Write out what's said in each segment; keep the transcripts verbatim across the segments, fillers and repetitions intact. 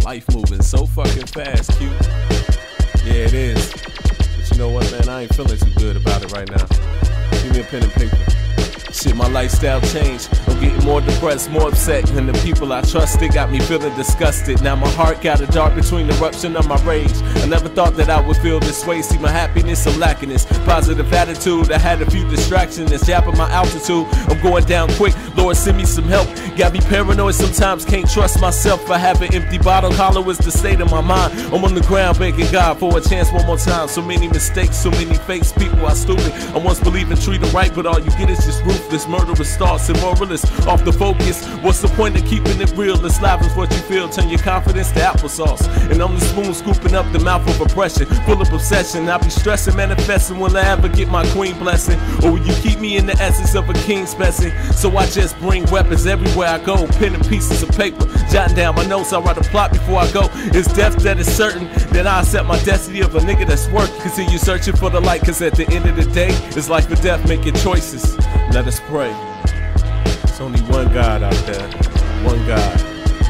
Life moving so fucking fast, Q. Yeah, it is. But you know what, man? I ain't feeling too good about it right now. Give me a pen and paper. Shit, my lifestyle changed. I'm getting more depressed, more upset. And the people I trusted got me feeling disgusted. Now my heart got a dart between the eruption of my rage. I never thought that I would feel this way. See my happiness, I'm lacking this positive attitude. I had a few distractions that's yapping my altitude. I'm going down quick, Lord send me some help. Got me paranoid, sometimes can't trust myself. I have an empty bottle, hollow is the state of my mind. I'm on the ground begging God for a chance one more time. So many mistakes, so many fakes, people are stupid. I once believed in treat them right, but all you get is just ruthless, murderous thoughts and moralists off the focus. What's the point of keeping it real? It's life is what you feel, turn your confidence to applesauce. And I'm the spoon scooping up the mouth of oppression, full of obsession. I be stressing, manifesting, will I ever get my queen blessing? Or will you keep me in the essence of a king's blessing? So I just bring weapons everywhere I go, pen and pieces of paper, jotting down my notes. I write a plot before I go. It's death that is certain, that I accept my destiny of a nigga that's work. Continue searching for the light, cause at the end of the day, it's life or death, make your choices. Let us pray. There's only one God out there, one God.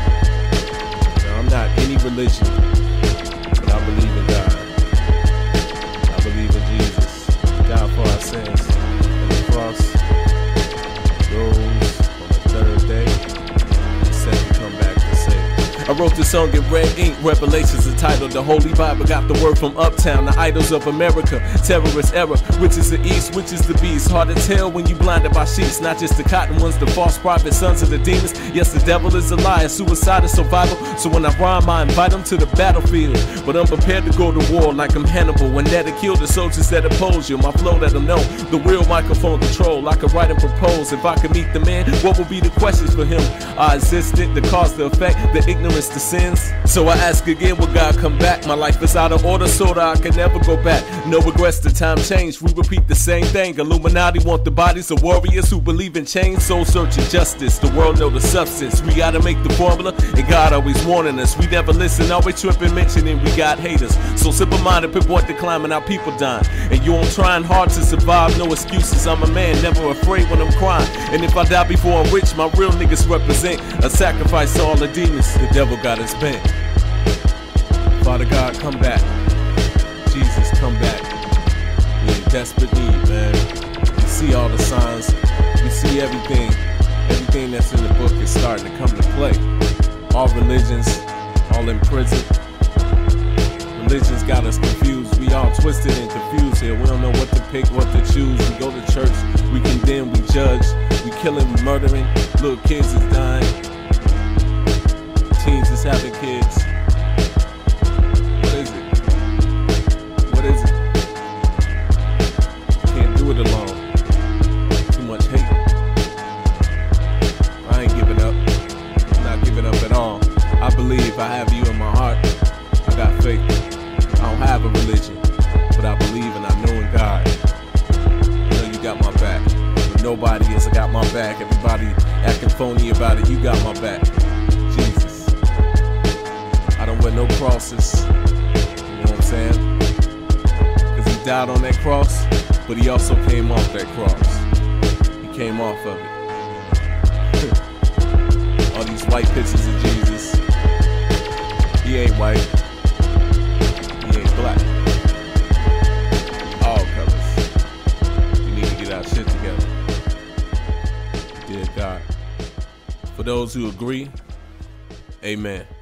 Now, I'm not any religion, but I believe in God. I believe in Jesus, died for our sins on the cross, rose on the third day, and said to come back to save. I wrote this song in red ink, Revelationz entitled The Holy Bible. Got the word from uptown, the idols of America, terrorist era, which is the east, which is the beast. Hard to tell when you blinded by sheets, not just the cotton ones, the false prophets, sons of the demons. Yes, the devil is a liar, suicide is survival. So when I rhyme, I invite them to the battlefield. But I'm prepared to go to war like I'm Hannibal, when there to kill the soldiers that oppose you. My flow let them know, the real microphone control. I could write and propose, if I could meet the man, what would be the questions for him? I existed, the cause, the effect, the ignorance, the sins. So I ask again, will God come back? My life is out of order, so that I can never go back. No regrets, the time changed, we repeat the same thing. Illuminati want the bodies of warriors who believe in change. Soul searching justice, the world know the substance. We gotta make the formula, and God always warning us. We never listen, always tripping, mentioning we got haters. So simple-minded, pinpoint the climbing, our people dying. And you, I'm trying hard to survive, no excuses. I'm a man, never afraid when I'm crying. And if I die before I'm rich, my real niggas represent a sacrifice to all the demons the devil got us bent. Father God, come back. Jesus, come back. We're in desperate need, man. We see all the signs. We see everything. Everything that's in the book is starting to come to play. All religions, all in prison. Religions got us confused. We all twisted and confused here. We don't know what to pick, what to choose. We go to church, we condemn, we judge. We killing, we murdering. Little kids is dying. Teens is having kids. What is it? What is it? Can't do it alone. Too much hate. I ain't giving up. I'm not giving up at all. I believe, I have you in my heart. I got faith. I don't have a religion, but I believe and I know in God. I know you got my back. When nobody else got my back. Everybody acting phony about it, you got my back. Jesus. I don't wear no crosses. You know what I'm saying? Because he died on that cross, but he also came off that cross. He came off of it. All these white pictures of Jesus. He ain't white. He ain't black. All colors. We need to get our shit together. Dear God. For those who agree, amen.